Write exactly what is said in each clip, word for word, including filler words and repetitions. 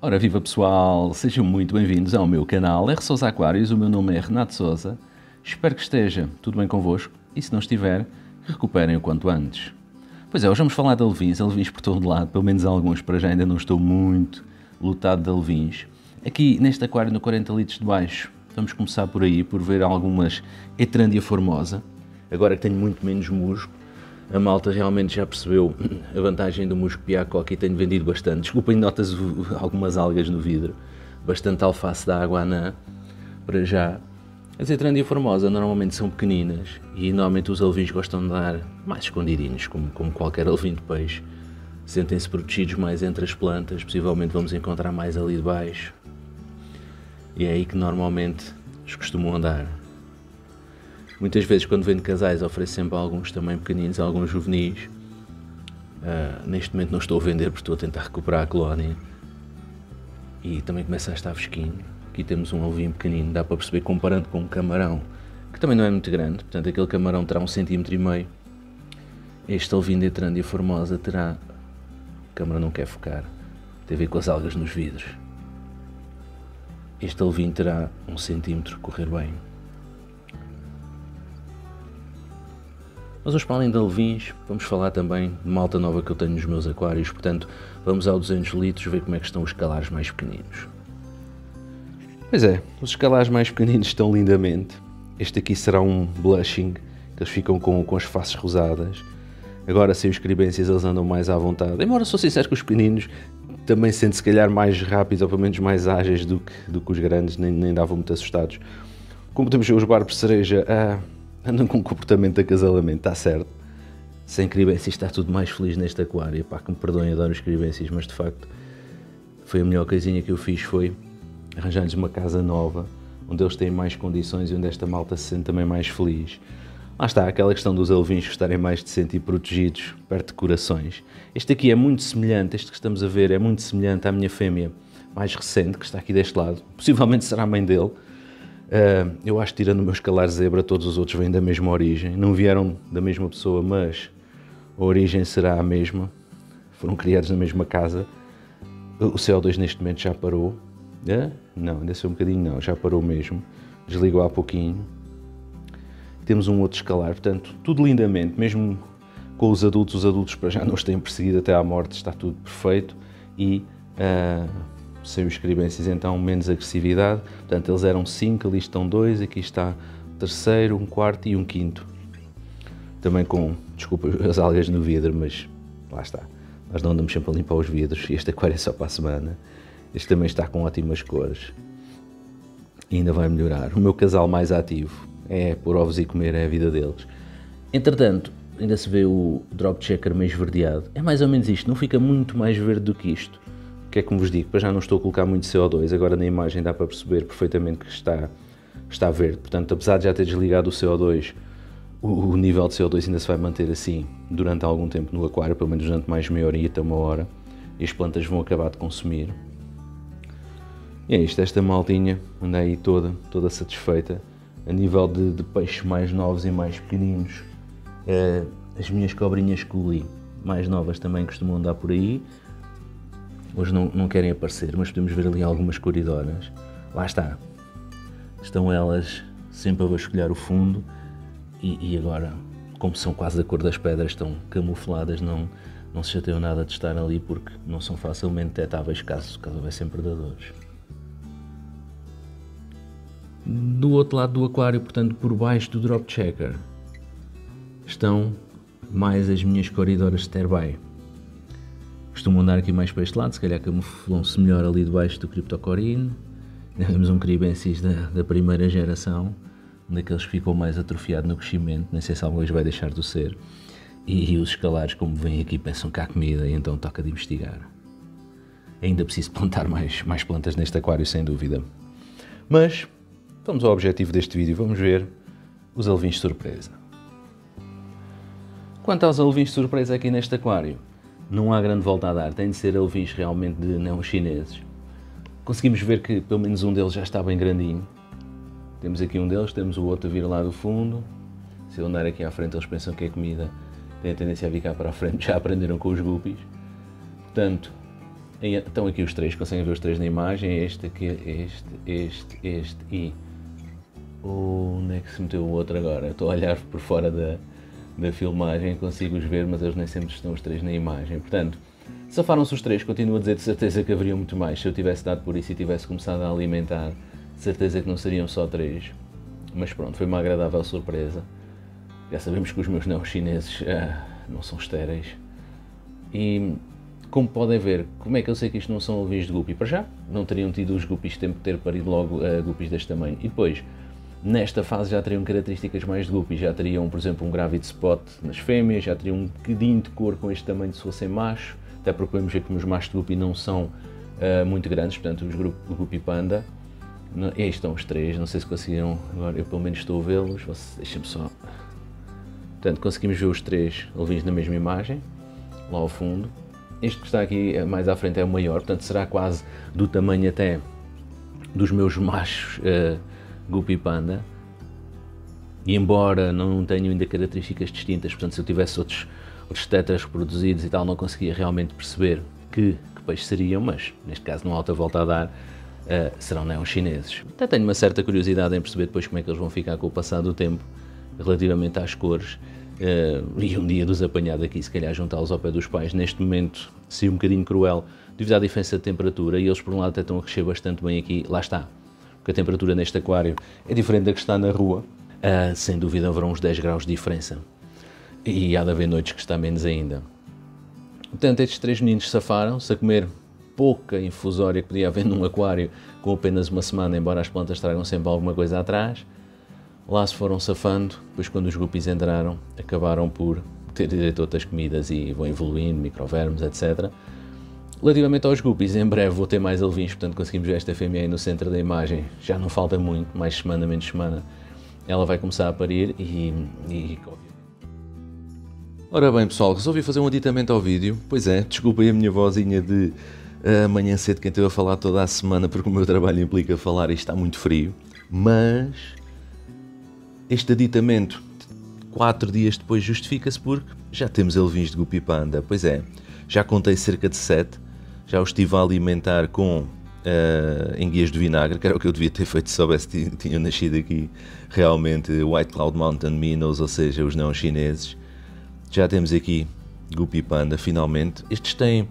Ora, viva pessoal, sejam muito bem-vindos ao meu canal R Sousa Aquários. O meu nome é Renato Sousa, espero que esteja tudo bem convosco e, se não estiver, que recuperem o quanto antes. Pois é, hoje vamos falar de alevins, alevins por todo lado, pelo menos alguns, para já ainda não estou muito lotado de alevins. Aqui neste aquário no quarenta litros de baixo, vamos começar por aí, por ver algumas Etrandia formosa, agora que tenho muito menos musgo. A malta realmente já percebeu a vantagem do musgo piaco, aqui tenho vendido bastante. Desculpem, notas algumas algas no vidro, bastante alface da água anã, para já. As Etrandia formosa normalmente são pequeninas e normalmente os alevins gostam de dar mais escondidinhos, como, como qualquer alevim de peixe. Sentem-se protegidos mais entre as plantas, possivelmente vamos encontrar mais ali de baixo. E é aí que normalmente os costumam andar. Muitas vezes quando vendo casais ofereço sempre alguns também pequeninos, alguns juvenis. Uh, neste momento não estou a vender porque estou a tentar recuperar a colónia. E também começa a estar fresquinho. Aqui temos um alevim pequenino, dá para perceber comparando com um camarão, que também não é muito grande, portanto aquele camarão terá um centímetro e meio. Este alevim de Etrandia formosa terá... A câmara não quer focar, tem a ver com as algas nos vidros. Este alevim terá um centímetro, correr bem. Mas hoje, para além de alevins, vamos falar também de malta nova que eu tenho nos meus aquários, portanto, vamos ao duzentos litros ver como é que estão os escalares mais pequeninos. Pois é, os escalares mais pequeninos estão lindamente. Este aqui será um blushing, que eles ficam com, com as faces rosadas. Agora, sem os cribências, eles andam mais à vontade. Embora sou sincero que os pequeninos também sentem se calhar mais rápidos, ou pelo menos mais ágeis do que, do que os grandes, nem, nem davam muito assustados. Como temos os barbos cereja, ah, andam com um comportamento de acasalamento, está certo. Sem cribências está tudo mais feliz neste aquário. Pá, que me perdoem, adoro os cribências, mas de facto foi a melhor coisinha que eu fiz, foi arranjar-lhes uma casa nova, onde eles têm mais condições e onde esta malta se sente também mais feliz. Lá está, aquela questão dos alevins estarem mais de se sentir protegidos, perto de corações. Este aqui é muito semelhante, este que estamos a ver é muito semelhante à minha fêmea mais recente, que está aqui deste lado. Possivelmente será a mãe dele. Uh, eu acho que, tirando o meu escalar zebra, todos os outros vêm da mesma origem. Não vieram da mesma pessoa, mas a origem será a mesma. Foram criados na mesma casa. O C O dois neste momento já parou. Uh, não, ainda sei um bocadinho não, já parou mesmo. Desligou há pouquinho. Temos um outro escalar, portanto, tudo lindamente. Mesmo com os adultos, os adultos para já não os têm perseguido até à morte, está tudo perfeito. E... Uh, sem os cribências, então menos agressividade. Portanto, eles eram cinco, ali estão dois, aqui está o terceiro, um quarto e um quinto. Também com, desculpa, as algas no vidro, mas lá está. Nós não andamos sempre a limpar os vidros e este aquário é só para a semana. Este também está com ótimas cores. E ainda vai melhorar. O meu casal mais ativo é por ovos e comer, é a vida deles. Entretanto, ainda se vê o drop checker meio esverdeado. É mais ou menos isto, não fica muito mais verde do que isto. Que é como vos digo, para já não estou a colocar muito C O dois, agora na imagem dá para perceber perfeitamente que está, está verde, portanto apesar de já ter desligado o C O dois, o, o nível de C O dois ainda se vai manter assim durante algum tempo no aquário, pelo menos durante mais meia hora e até uma hora, e as plantas vão acabar de consumir. E é isto, esta maltinha anda aí toda, toda satisfeita, a nível de, de peixes mais novos e mais pequeninos, é, as minhas cobrinhas culi mais novas também costumam andar por aí. Hoje não, não querem aparecer, mas podemos ver ali algumas coridoras. Lá está. Estão elas sempre a vasculhar o fundo e, e agora, como são quase da cor das pedras, estão camufladas, não, não se chateiam nada de estar ali porque não são facilmente detectáveis caso, caso houvessem predadores. Do outro lado do aquário, portanto, por baixo do drop checker, estão mais as minhas coridoras sterbai. Costumam andar aqui mais para este lado, se calhar camuflam-se melhor ali debaixo do Cryptocoryne. Temos um Cribensis da, da primeira geração, daqueles que ficam mais atrofiado no crescimento, nem sei se alguma vez vai deixar de ser. E, e os escalares, como vêm aqui, pensam que há comida e então toca de investigar. Ainda preciso plantar mais, mais plantas neste aquário, sem dúvida. Mas vamos ao objetivo deste vídeo, vamos ver os alevins de surpresa. Quanto aos alevins de surpresa aqui neste aquário, não há grande volta a dar, tem de ser alevins realmente de não chineses. Conseguimos ver que pelo menos um deles já está bem grandinho. Temos aqui um deles, temos o outro a vir lá do fundo. Se eu andar aqui à frente eles pensam que é comida, tem a tendência a vir cá para a frente, já aprenderam com os guppies. Portanto, Estão aqui os três, conseguem ver os três na imagem, este aqui, este, este, este e... Onde é que se meteu o outro agora? Estou a olhar por fora da, da filmagem, consigo-os ver, mas eles nem sempre estão os três na imagem. Portanto, safaram-se os três, continuo a dizer de certeza que haveriam muito mais. Se eu tivesse dado por isso e tivesse começado a alimentar, de certeza que não seriam só três. Mas pronto, foi uma agradável surpresa. Já sabemos que os meus neo-chineses ah, não são estéreis. E, como podem ver, como é que eu sei que isto não são alvinhos de guppy? Para já, não teriam tido os guppies tempo de ter parido logo uh, guppies deste tamanho. E depois, nesta fase já teriam características mais de guppy. Já teriam, por exemplo, um gravity spot nas fêmeas, já teriam um bocadinho de cor com este tamanho se fossem machos. Até porque podemos ver que os machos de guppy não são uh, muito grandes, portanto, os guppy panda. E aí estão os três, não sei se conseguiram, agora eu pelo menos estou a vê-los, deixem-me só. Portanto, conseguimos ver os três alvinhos na mesma imagem, lá ao fundo. Este que está aqui mais à frente é o maior, portanto será quase do tamanho até dos meus machos uh, guppy panda. E embora não tenham ainda características distintas, portanto se eu tivesse outros, outros tetras reproduzidos e tal, não conseguia realmente perceber que, que peixes seriam, mas neste caso não há outra volta a dar, uh, serão neon-chineses. Até tenho uma certa curiosidade em perceber depois como é que eles vão ficar com o passar do tempo relativamente às cores. Uh, e um dia dos apanhado aqui, se calhar juntá-los ao pé dos pais, neste momento se um bocadinho cruel devido à diferença de temperatura, e eles por um lado até estão a crescer bastante bem aqui, lá está, porque a temperatura neste aquário é diferente da que está na rua, uh, sem dúvida haverão uns dez graus de diferença, e há de haver noites que está menos ainda. Portanto, estes três meninos safaram-se a comer pouca infusória que podia haver num aquário com apenas uma semana, embora as plantas tragam sempre alguma coisa atrás. Lá se foram safando, depois quando os guppies entraram, acabaram por ter direito a outras comidas e vão evoluindo, microvermes, etcétera. Relativamente aos guppies, em breve vou ter mais alvinhos, portanto conseguimos ver esta fêmea aí no centro da imagem, já não falta muito, mais semana, menos semana, ela vai começar a parir e... e... Ora bem pessoal, resolvi fazer um aditamento ao vídeo, pois é, desculpem a minha vozinha de uh, amanhã cedo, quem esteve a falar toda a semana, porque o meu trabalho implica falar e está muito frio, mas... Este aditamento, quatro dias depois, justifica-se porque já temos alvinhos de guppy panda. Pois é, já contei cerca de sete, já os estive a alimentar com uh, enguias de vinagre, que era o que eu devia ter feito se soubesse que tinham nascido aqui realmente White Cloud Mountain Minnows, ou seja, os não chineses. Já temos aqui guppy panda, finalmente. Estes têm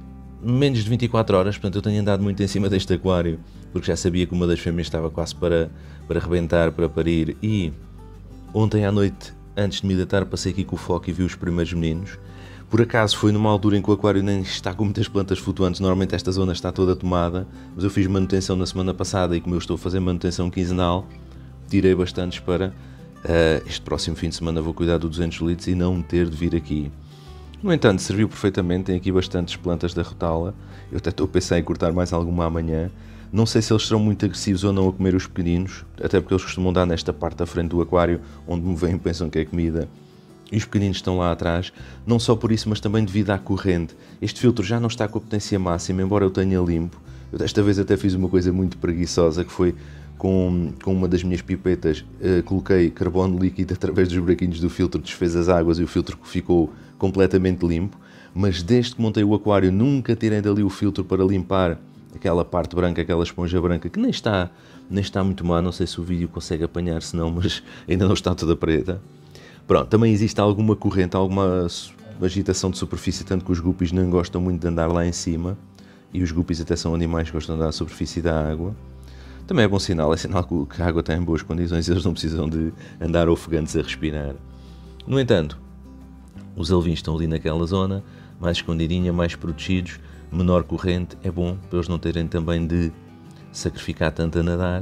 menos de vinte e quatro horas, portanto eu tenho andado muito em cima deste aquário, porque já sabia que uma das fêmeas estava quase para, para rebentar, para parir, e... Ontem à noite, antes de me deitar, passei aqui com o foco e vi os primeiros meninos. Por acaso foi numa altura em que o aquário nem está com muitas plantas flutuantes, normalmente esta zona está toda tomada, mas eu fiz manutenção na semana passada e como eu estou a fazer manutenção quinzenal, tirei bastantes para uh, este próximo fim de semana vou cuidar do duzentos litros e não ter de vir aqui. No entanto, serviu perfeitamente, tem aqui bastantes plantas da rotala, eu até estou a pensar em cortar mais alguma amanhã. Não sei se eles serão muito agressivos ou não a comer os pequeninos, até porque eles costumam dar nesta parte da frente do aquário, onde me veem e pensam que é comida. E os pequeninos estão lá atrás, não só por isso, mas também devido à corrente. Este filtro já não está com a potência máxima, embora eu tenha limpo. Eu desta vez até fiz uma coisa muito preguiçosa, que foi com, com uma das minhas pipetas, uh, coloquei carbono líquido através dos buraquinhos do filtro, desfez as águas e o filtro ficou completamente limpo. Mas desde que montei o aquário, nunca tirei dali o filtro para limpar aquela parte branca, aquela esponja branca, que nem está, nem está muito má, não sei se o vídeo consegue apanhar, se não, mas ainda não está toda preta. Pronto, também existe alguma corrente, alguma agitação de superfície, tanto que os guppies não gostam muito de andar lá em cima, e os guppies até são animais que gostam de andar à superfície da água. Também é bom sinal, é sinal que a água está em boas condições e eles não precisam de andar ofegantes a respirar. No entanto, os alvinhos estão ali naquela zona, mais escondidinha, mais protegidos, menor corrente, é bom para eles não terem também de sacrificar tanto a nadar.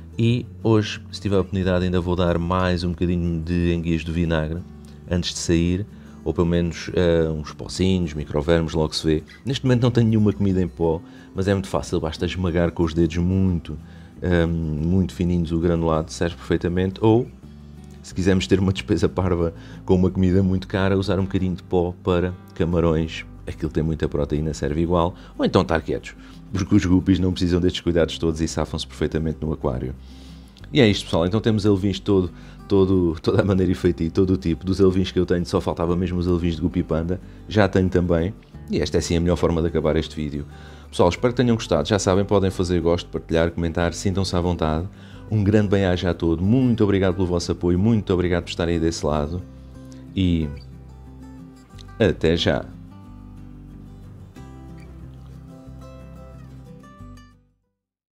E hoje, se tiver a oportunidade, ainda vou dar mais um bocadinho de enguias de vinagre antes de sair, ou pelo menos uh, uns pocinhos, microvermes, logo se vê. Neste momento não tenho nenhuma comida em pó, mas é muito fácil, basta esmagar com os dedos muito, um, muito fininhos o granulado, serve perfeitamente. Ou, se quisermos ter uma despesa parva com uma comida muito cara, usar um bocadinho de pó para camarões. Aquilo tem muita proteína, serve igual, ou então estar quietos, porque os guppies não precisam destes cuidados todos e safam-se perfeitamente no aquário. E é isto pessoal, então temos alvinhos todo, todo, toda a maneira e feitio, todo o tipo. Dos alvinhos que eu tenho só faltava mesmo os alvinhos de guppy panda, já tenho também, E esta é sim a melhor forma de acabar este vídeo. Pessoal, espero que tenham gostado. Já sabem, podem fazer gosto, partilhar, comentar, sintam-se à vontade. Um grande bem-aja a todos. Muito obrigado pelo vosso apoio, muito obrigado por estarem aí desse lado. E até já!